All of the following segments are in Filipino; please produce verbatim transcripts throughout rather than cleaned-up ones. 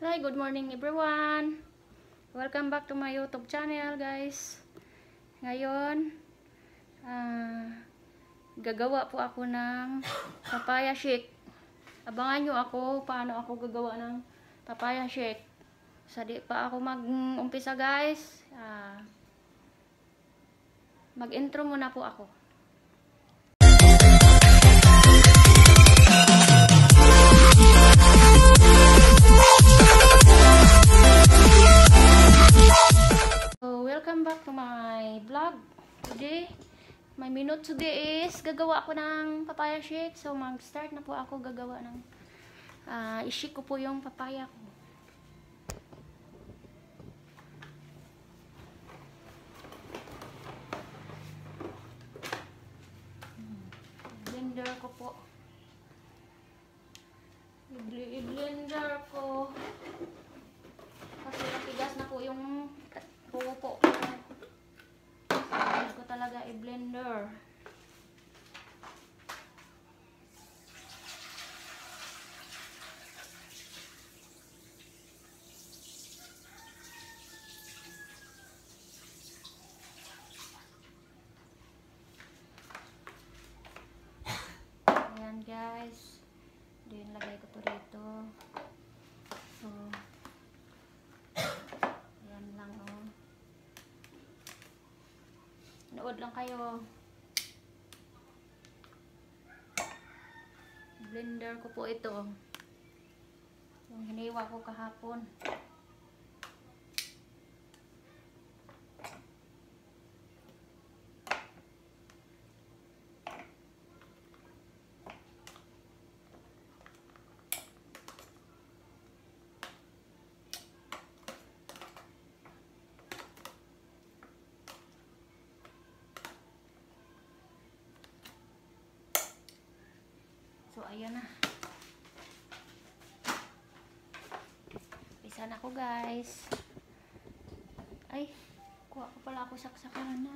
Hi, good morning everyone. Welcome back to my YouTube channel, guys. Ngayon, uh, gagawa po ako ng papaya shake. Abangan nyo ako paano ako gagawa ng papaya shake. Sa di pa ako mag-umpisa, guys, uh, mag-intro muna po ako. Welcome back to my vlog. Today, my minute today is gagawa ako ng papaya shake. So mag-start na po ako gagawa ng uh, i-shake ko po yung papaya ko. Blender ko po. I-blender ko. Kasi natigas na po yung pupo. Hindi ko talaga i-blender. Ayan, guys. Then lagay ko to dito. So, ayan lang, oh. Nood lang kayo. Blender ko po ito. Yung hiniwa ko kahapon. So, ayan na. Pisa na ako, guys. Ay, kuha ko pala ako saksakanan.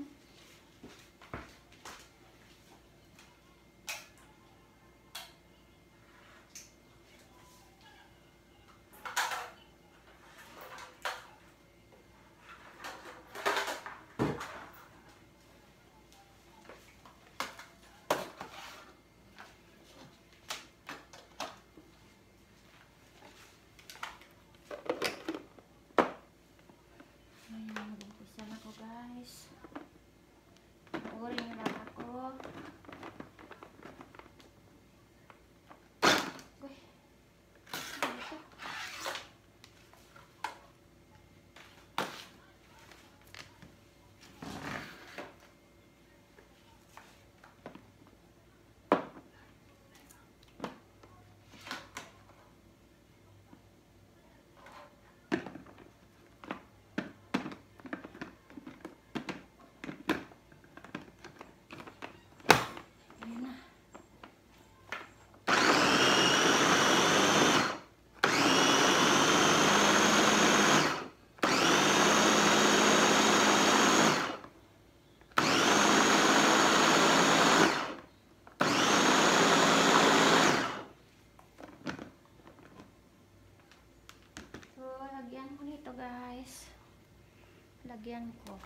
Guys, orin na lang ako. Uy, dito. Lagyan ko nito, guys. Lagyan ko.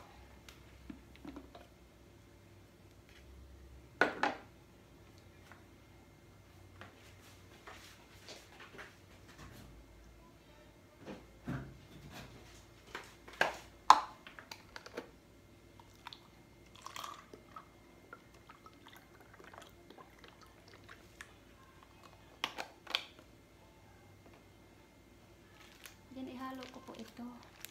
Then ihalo ko po ito.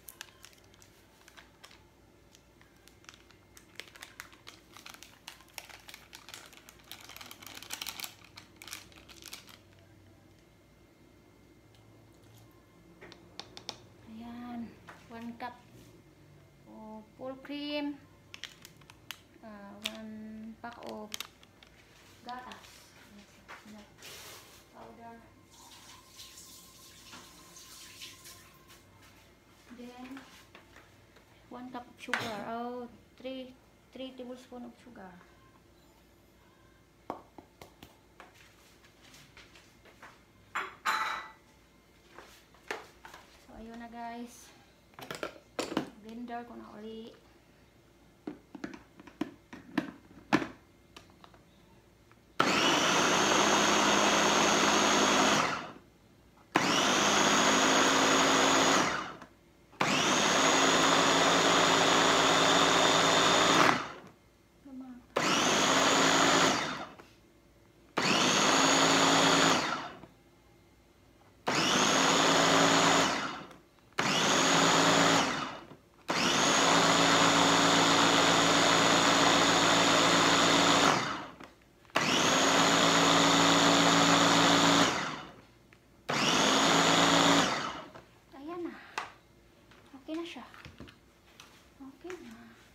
Ayan, one cup of full cream, uh, one pack of gatas powder. Then one cup of sugar. Oh, three three tablespoons of sugar. Ayun na guys. Blender ko na uli. Okay na siya. Okay na.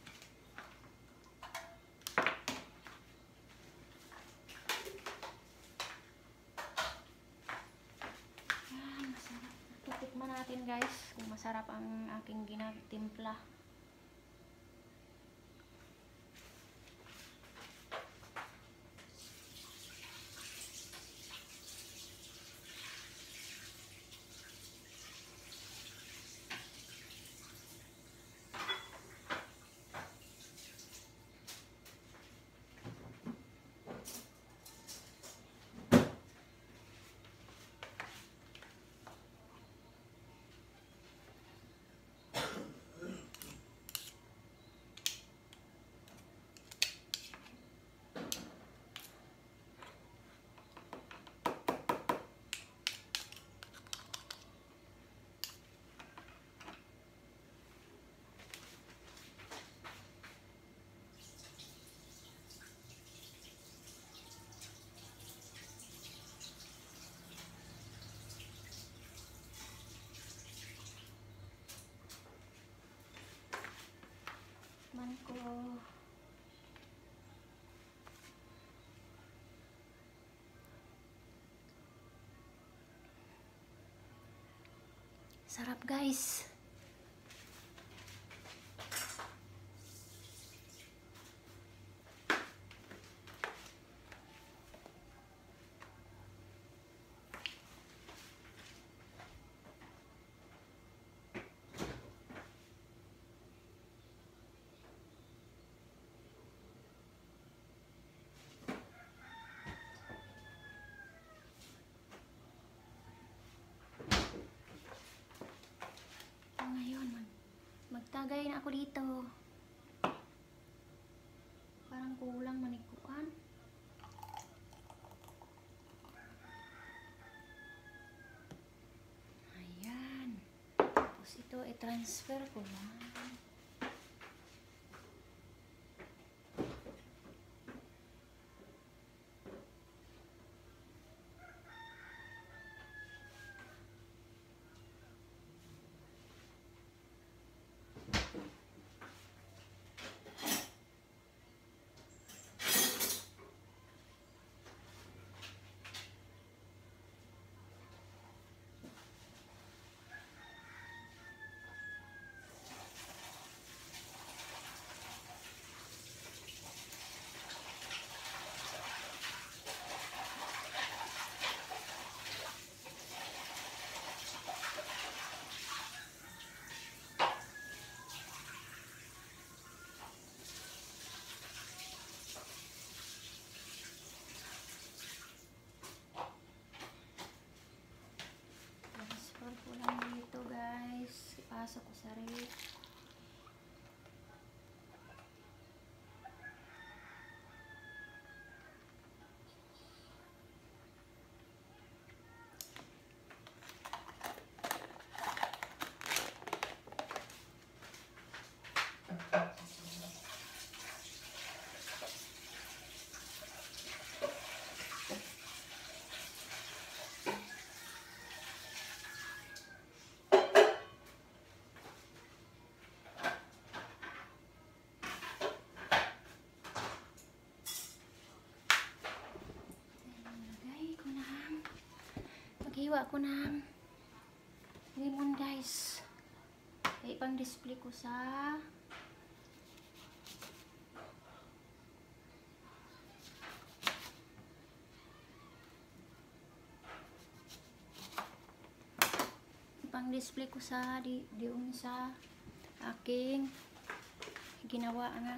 Yan, masarap. Titikman natin guys kung masarap ang aking ginatimpla. Man ko. Sarap guys. Ngayon, mag magtagay na ako dito. Parang kulang manikuan. Ayan. Tapos ito, i-transfer ko lang. Ipasok ko sa ref. Maghiwa ko ng lemon guys. Kaya ipang display ko sa ipang display ko sa di, diun sa aking ginawa nga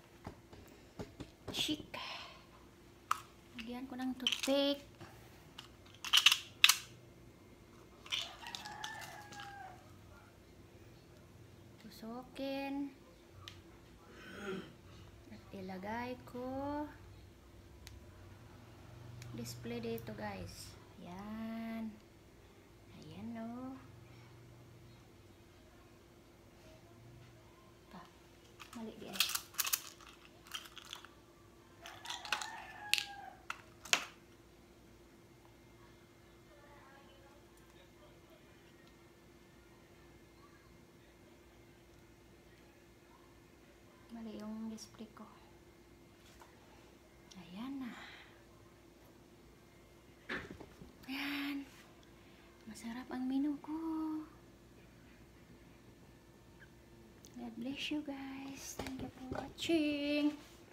chic. Lagyan ko ng toothpick. Tusokin. At ilagay ko display dito, guys. Yan. Ayan, no. Pa. Mali di ay. Mali yung display ko. Ayan na. Ayan. Masarap ang menu ko. God bless you guys. Thank you for watching.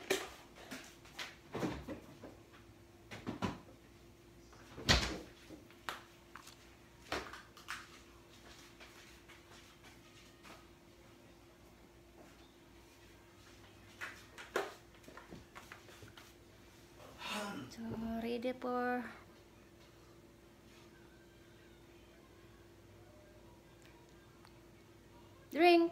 So, ready for drink.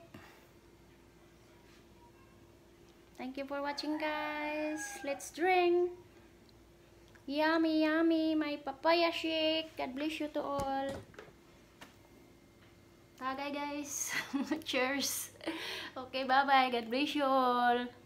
Thank you for watching, guys. Let's drink. Yummy, yummy. My papaya shake. God bless you to all. Tagay, guys. Cheers. Okay, bye-bye. God bless you all.